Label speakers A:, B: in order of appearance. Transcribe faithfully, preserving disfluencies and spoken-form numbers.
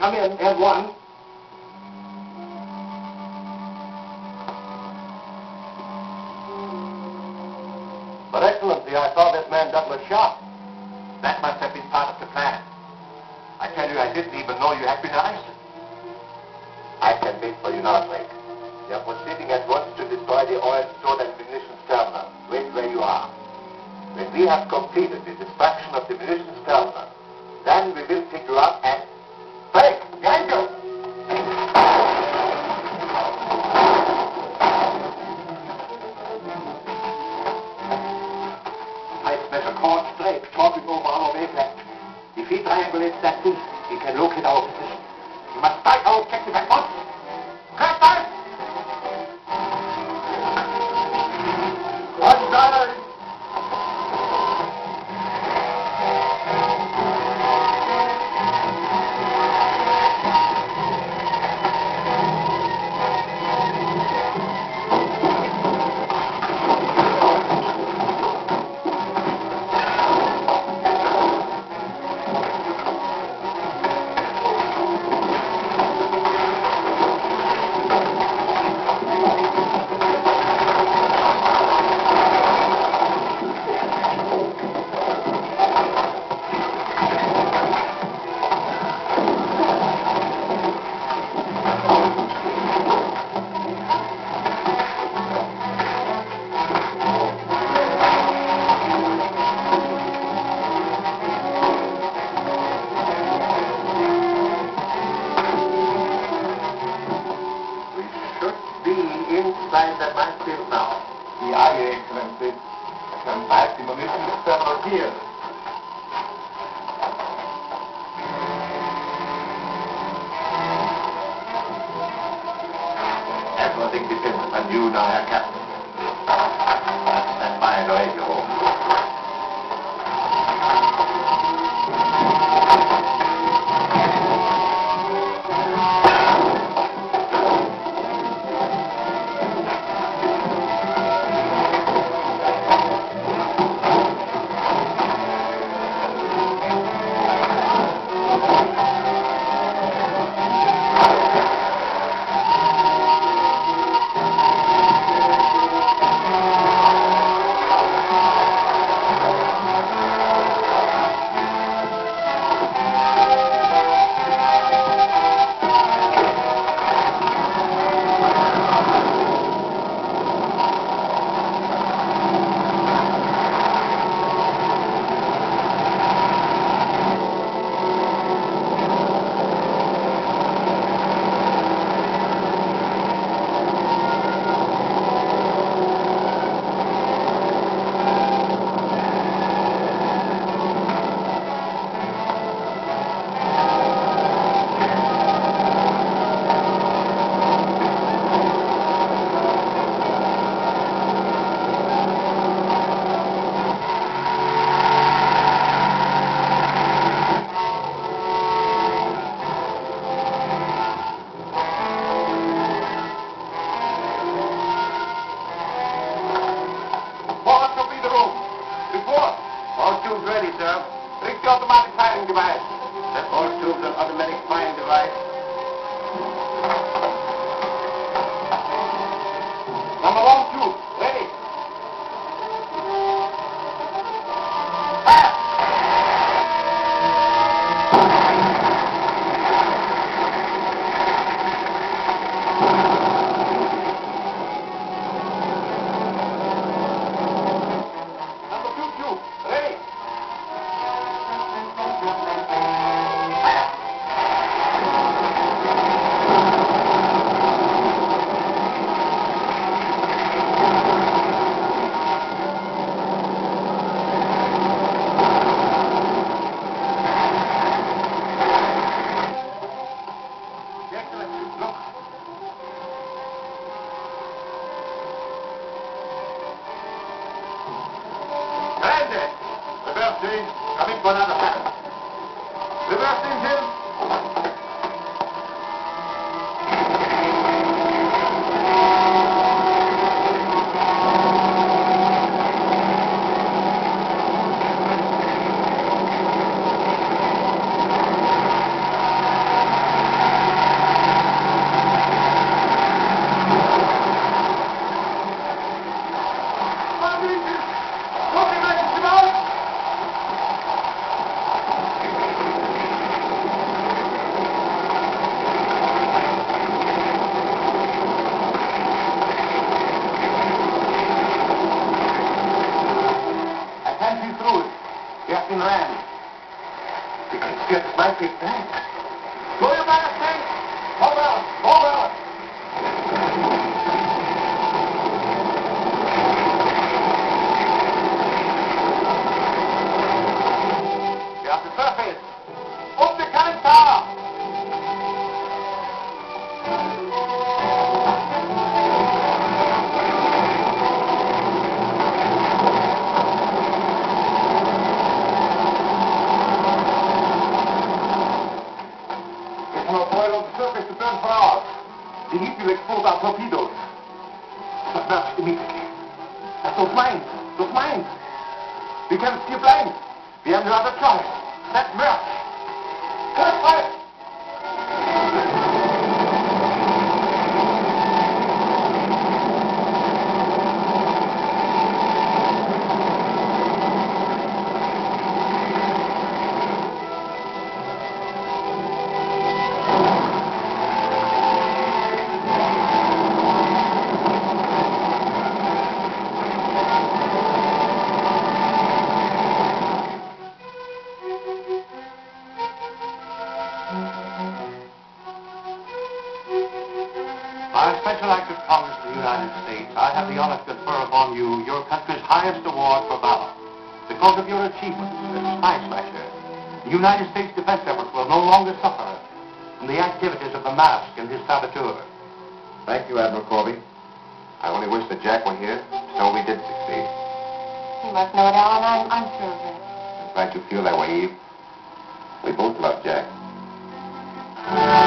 A: Come in, M one. But Excellency, I saw this man Douglas shot. That must have been part of the plan. I tell you, I didn't even know you had been arrested. I can wait for you now, Blake. We are proceeding at once to destroy the oil stored and munitions terminal. Wait where you are. When we have completed the destruction of the munitions terminal, then we will pick you up and... Blake! Behind you! I smell a cord straight talking over our wavelength. If he triangulates that piece, he can locate our position. You must strike our objective at once. Crash time! One dollar! Inside the minefield now. The aye, Your Excellency. I can find the munitions terminal here. Everything depends on you now, Herr Captain. Stand by and await you. mighty fast. Go your back, Hank. Over, over. Get off the surface. Up the cannon tower. The heat will expose our torpedoes. Submerge immediately. That's those mines. Those mines. We can see blind. We have no other choice. That's merge. Cut fire! By a special act of Congress of the United States, I have the honor to confer upon you your country's highest award for valor. Because of your achievements as spy smasher, the United States defense efforts will no longer suffer from the activities of the mask and his saboteur. Thank you, Admiral Corby. I only wish that Jack were here, so we did succeed.
B: You must know it, Alan. I'm, I'm sure of it.
A: I'm glad you feel that way, Eve. We both love Jack.